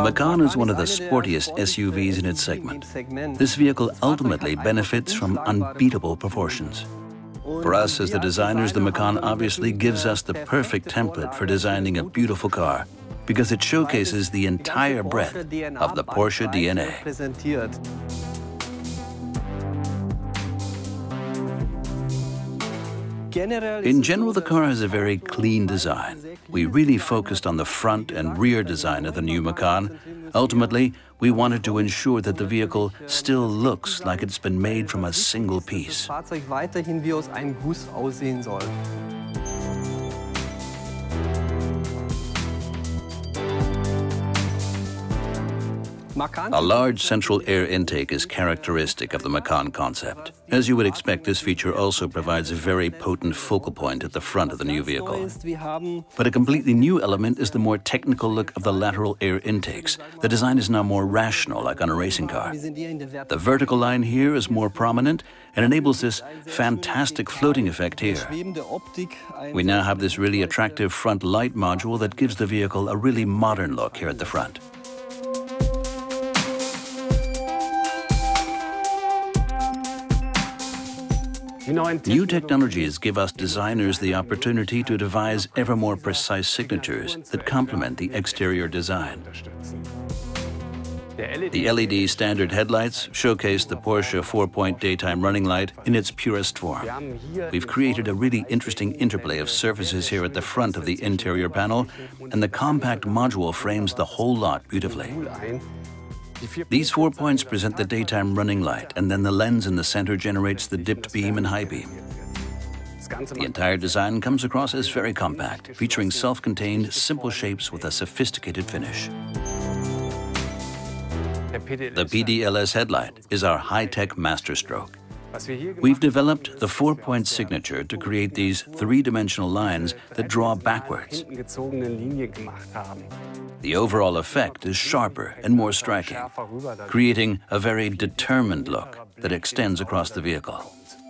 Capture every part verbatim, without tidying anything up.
Macan is one of the sportiest S U Vs in its segment. This vehicle ultimately benefits from unbeatable proportions. For us as the designers, the Macan obviously gives us the perfect template for designing a beautiful car, because it showcases the entire breadth of the Porsche D N A. In general, the car has a very clean design. We really focused on the front and rear design of the new Macan. Ultimately, we wanted to ensure that the vehicle still looks like it's been made from a single piece. A large central air intake is characteristic of the Macan concept. As you would expect, this feature also provides a very potent focal point at the front of the new vehicle. But a completely new element is the more technical look of the lateral air intakes. The design is now more rational, like on a racing car. The vertical line here is more prominent and enables this fantastic floating effect here. We now have this really attractive front light module that gives the vehicle a really modern look here at the front. New technologies give us designers the opportunity to devise ever more precise signatures that complement the exterior design. The L E D standard headlights showcase the Porsche four-point daytime running light in its purest form. We've created a really interesting interplay of surfaces here at the front of the interior panel, and the compact module frames the whole lot beautifully. These four points present the daytime running light, and then the lens in the center generates the dipped beam and high beam. The entire design comes across as very compact, featuring self-contained, simple shapes with a sophisticated finish. The P D L S headlight is our high-tech masterstroke. We've developed the four-point signature to create these three-dimensional lines that draw backwards. The overall effect is sharper and more striking, creating a very determined look that extends across the vehicle.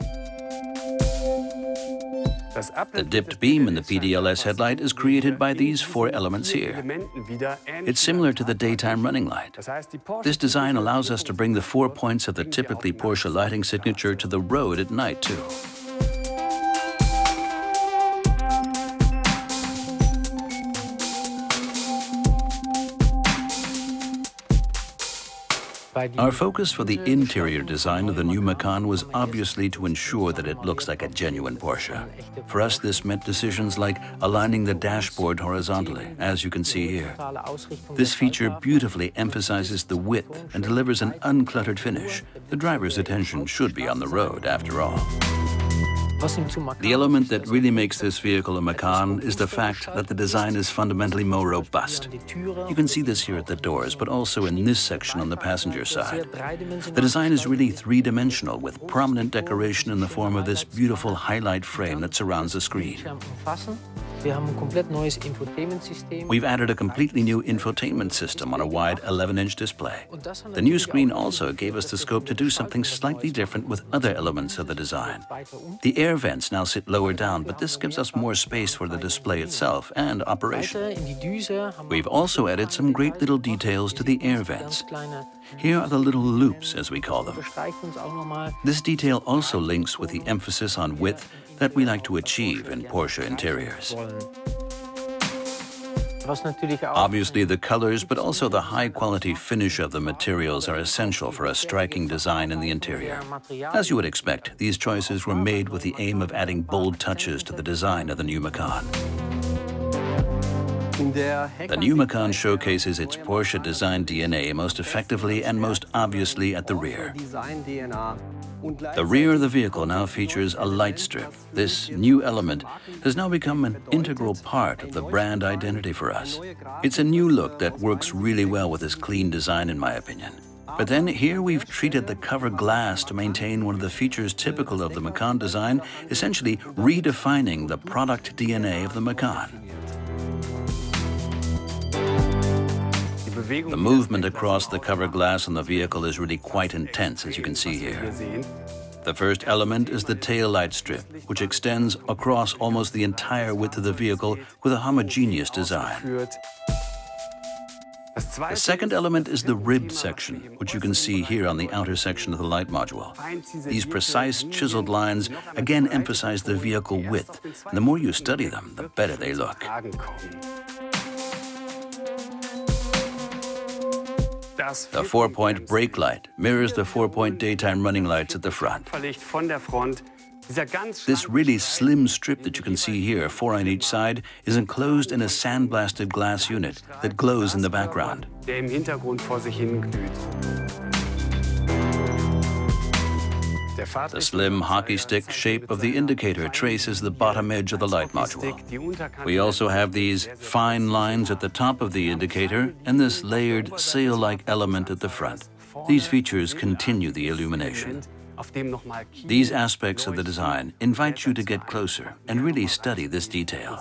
The dipped beam in the P D L S headlight is created by these four elements here. It's similar to the daytime running light. This design allows us to bring the four points of the typically Porsche lighting signature to the road at night, too. Our focus for the interior design of the new Macan was obviously to ensure that it looks like a genuine Porsche. For us, this meant decisions like aligning the dashboard horizontally, as you can see here. This feature beautifully emphasizes the width and delivers an uncluttered finish. The driver's attention should be on the road, after all. The element that really makes this vehicle a Macan is the fact that the design is fundamentally more robust. You can see this here at the doors, but also in this section on the passenger side. The design is really three-dimensional, with prominent decoration in the form of this beautiful highlight frame that surrounds the screen. We've added a completely new infotainment system on a wide eleven inch display. The new screen also gave us the scope to do something slightly different with other elements of the design. The air vents now sit lower down, but this gives us more space for the display itself and operation. We've also added some great little details to the air vents. Here are the little loops, as we call them. This detail also links with the emphasis on width that we like to achieve in Porsche interiors. Obviously, the colors, but also the high-quality finish of the materials are essential for a striking design in the interior. As you would expect, these choices were made with the aim of adding bold touches to the design of the new Macan. The new Macan showcases its Porsche design D N A most effectively and most obviously at the rear. The rear of the vehicle now features a light strip. This new element has now become an integral part of the brand identity for us. It's a new look that works really well with this clean design, in my opinion. But then here we've treated the cover glass to maintain one of the features typical of the Macan design, essentially redefining the product D N A of the Macan. The movement across the cover glass on the vehicle is really quite intense, as you can see here. The first element is the tail light strip, which extends across almost the entire width of the vehicle with a homogeneous design. The second element is the ribbed section, which you can see here on the outer section of the light module. These precise, chiseled lines again emphasize the vehicle width, and the more you study them, the better they look. The four-point brake light mirrors the four-point daytime running lights at the front. This really slim strip that you can see here, four on each side, is enclosed in a sandblasted glass unit that glows in the background. The slim hockey stick shape of the indicator traces the bottom edge of the light module. We also have these fine lines at the top of the indicator and this layered sail-like element at the front. These features continue the illumination. These aspects of the design invite you to get closer and really study this detail.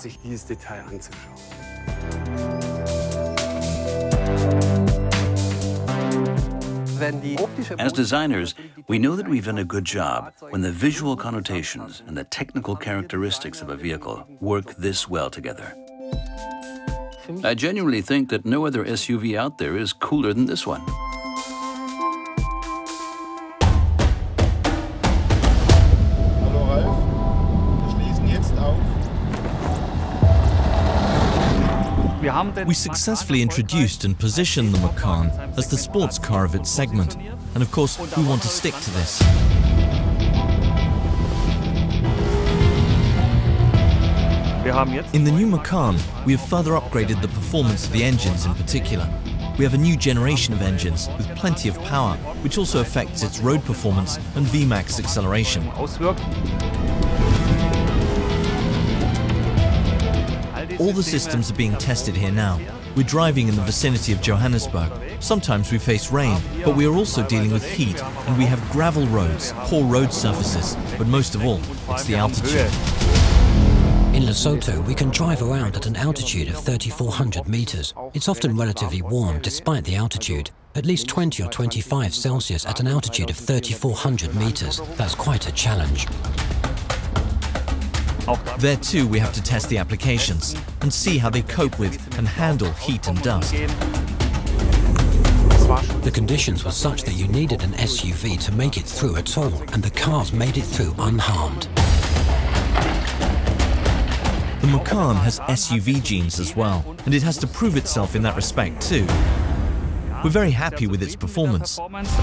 As designers, we know that we've done a good job when the visual connotations and the technical characteristics of a vehicle work this well together. I genuinely think that no other S U V out there is cooler than this one. We successfully introduced and positioned the Macan as the sports car of its segment, and of course we want to stick to this. In the new Macan, we have further upgraded the performance of the engines in particular. We have a new generation of engines with plenty of power, which also affects its road performance and V max acceleration. All the systems are being tested here now. We're driving in the vicinity of Johannesburg. Sometimes we face rain, but we are also dealing with heat, and we have gravel roads, poor road surfaces, but most of all, it's the altitude. In Lesotho, we can drive around at an altitude of thirty-four hundred meters. It's often relatively warm despite the altitude. At least twenty or twenty-five Celsius at an altitude of thirty-four hundred meters. That's quite a challenge. There too, we have to test the applications and see how they cope with and handle heat and dust. The conditions were such that you needed an S U V to make it through at all, and the cars made it through unharmed. The Macan has S U V genes as well, and it has to prove itself in that respect too. We're very happy with its performance.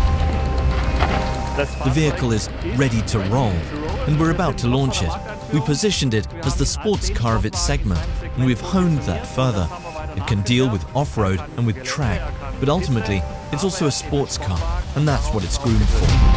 The vehicle is ready to roll, and we're about to launch it. We positioned it as the sports car of its segment, and we've honed that further. It can deal with off-road and with track, but ultimately, it's also a sports car, and that's what it's groomed for.